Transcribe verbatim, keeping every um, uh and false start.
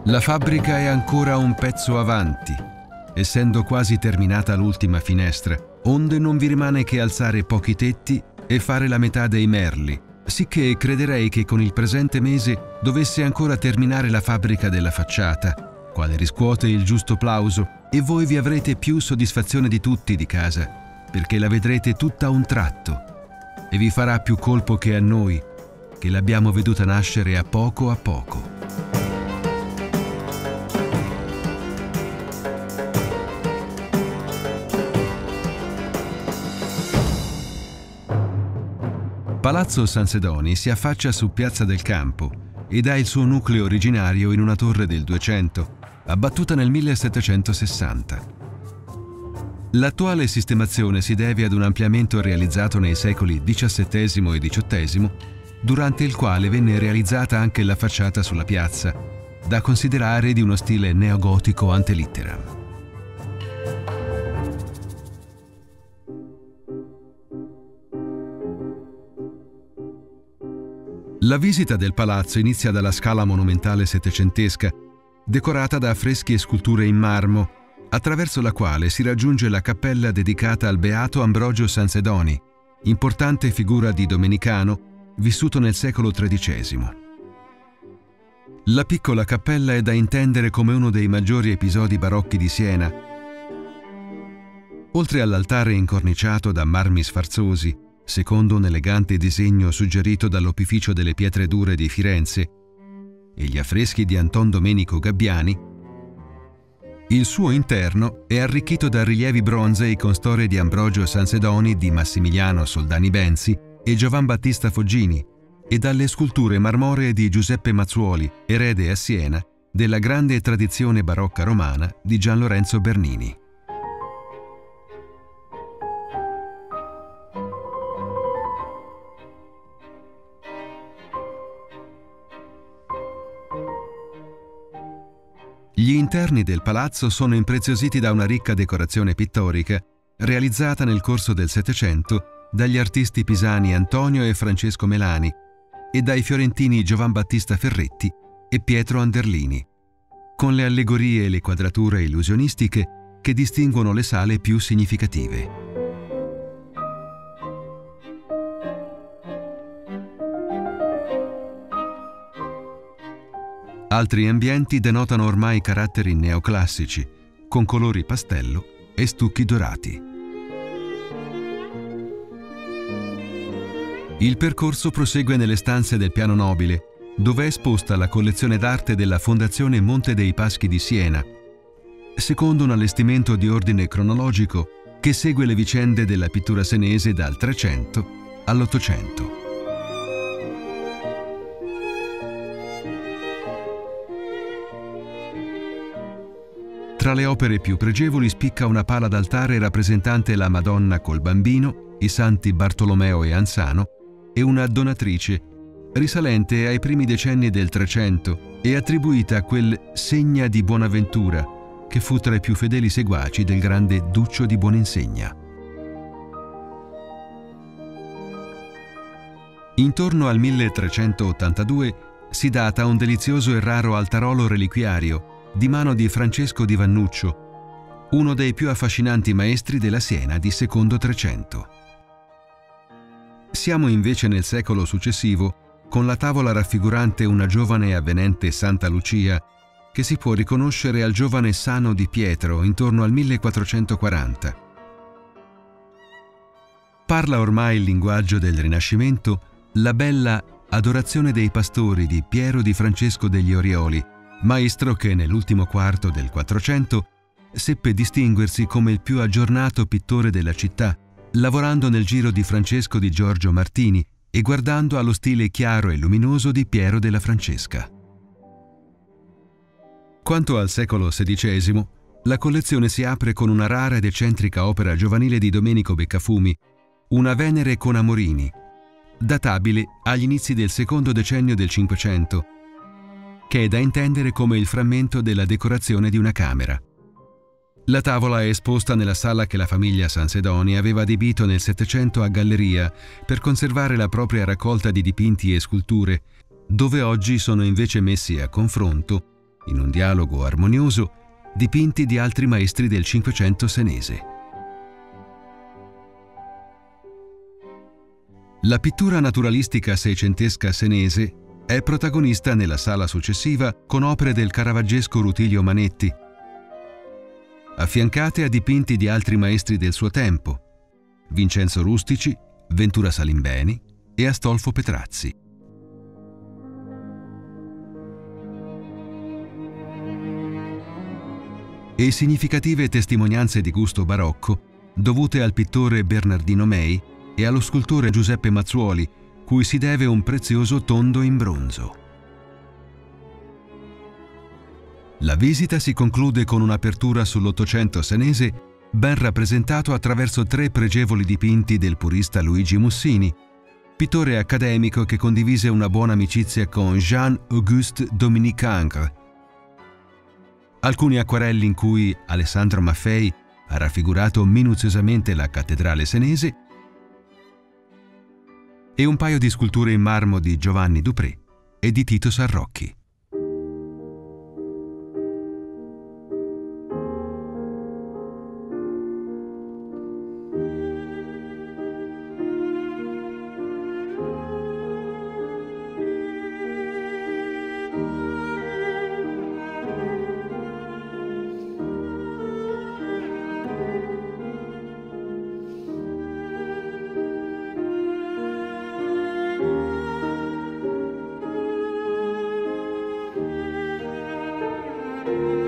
La fabbrica è ancora un pezzo avanti, essendo quasi terminata l'ultima finestra, onde non vi rimane che alzare pochi tetti e fare la metà dei merli, sicché crederei che con il presente mese dovesse ancora terminare la fabbrica della facciata, quale riscuote il giusto plauso, e voi vi avrete più soddisfazione di tutti di casa, perché la vedrete tutta a un tratto, e vi farà più colpo che a noi, che l'abbiamo veduta nascere a poco a poco. Palazzo Sansedoni si affaccia su Piazza del Campo ed ha il suo nucleo originario in una torre del duecento, abbattuta nel millesettecentosessanta. L'attuale sistemazione si deve ad un ampliamento realizzato nei secoli diciassettesimo e diciottesimo, durante il quale venne realizzata anche la facciata sulla piazza, da considerare di uno stile neogotico ante litteram. La visita del palazzo inizia dalla scala monumentale settecentesca, decorata da affreschi e sculture in marmo, attraverso la quale si raggiunge la cappella dedicata al beato Ambrogio Sansedoni, importante figura di domenicano vissuto nel secolo tredicesimo. La piccola cappella è da intendere come uno dei maggiori episodi barocchi di Siena. Oltre all'altare incorniciato da marmi sfarzosi, secondo un elegante disegno suggerito dall'opificio delle pietre dure di Firenze, e gli affreschi di Anton Domenico Gabbiani, il suo interno è arricchito da rilievi bronzei con storie di Ambrogio Sansedoni, di Massimiliano Soldani Benzi e Giovan Battista Foggini, e dalle sculture marmoree di Giuseppe Mazzuoli, erede a Siena della grande tradizione barocca romana di Gian Lorenzo Bernini. Gli interni del palazzo sono impreziositi da una ricca decorazione pittorica realizzata nel corso del Settecento dagli artisti pisani Antonio e Francesco Melani e dai fiorentini Giovan Battista Ferretti e Pietro Anderlini, con le allegorie e le quadrature illusionistiche che distinguono le sale più significative. Altri ambienti denotano ormai caratteri neoclassici, con colori pastello e stucchi dorati. Il percorso prosegue nelle stanze del piano nobile, dove è esposta la collezione d'arte della Fondazione Monte dei Paschi di Siena, secondo un allestimento di ordine cronologico che segue le vicende della pittura senese dal Trecento all'Ottocento. Tra le opere più pregevoli spicca una pala d'altare rappresentante la Madonna col Bambino, i santi Bartolomeo e Ansano, e una donatrice, risalente ai primi decenni del Trecento e attribuita a quel Segna di Buonaventura, che fu tra i più fedeli seguaci del grande Duccio di Buoninsegna. Intorno al milletrecentottantadue si data un delizioso e raro altarolo reliquiario di mano di Francesco di Vannuccio, uno dei più affascinanti maestri della Siena di secondo Trecento. Siamo invece nel secolo successivo, con la tavola raffigurante una giovane e avvenente Santa Lucia, che si può riconoscere al giovane Sano di Pietro intorno al millequattrocentoquaranta. Parla ormai il linguaggio del Rinascimento la bella Adorazione dei Pastori di Piero di Francesco degli Orioli, maestro che nell'ultimo quarto del Quattrocento seppe distinguersi come il più aggiornato pittore della città, lavorando nel giro di Francesco di Giorgio Martini e guardando allo stile chiaro e luminoso di Piero della Francesca. Quanto al secolo sedicesimo, la collezione si apre con una rara ed eccentrica opera giovanile di Domenico Beccafumi, una Venere con Amorini, databile agli inizi del secondo decennio del Cinquecento, che è da intendere come il frammento della decorazione di una camera. La tavola è esposta nella sala che la famiglia Sansedoni aveva adibito nel Settecento a galleria per conservare la propria raccolta di dipinti e sculture, dove oggi sono invece messi a confronto in un dialogo armonioso, dipinti di altri maestri del Cinquecento senese. La pittura naturalistica seicentesca senese è protagonista nella sala successiva con opere del caravaggesco Rutilio Manetti, affiancate a dipinti di altri maestri del suo tempo, Vincenzo Rustici, Ventura Salimbeni e Astolfo Petrazzi. E significative testimonianze di gusto barocco dovute al pittore Bernardino Mei e allo scultore Giuseppe Mazzuoli, cui si deve un prezioso tondo in bronzo. La visita si conclude con un'apertura sull'Ottocento senese ben rappresentato attraverso tre pregevoli dipinti del purista Luigi Mussini, pittore accademico che condivise una buona amicizia con Jean-Auguste Dominique Ingres. Alcuni acquarelli in cui Alessandro Maffei ha raffigurato minuziosamente la cattedrale senese e un paio di sculture in marmo di Giovanni Dupré e di Tito Sarrocchi. Thank you.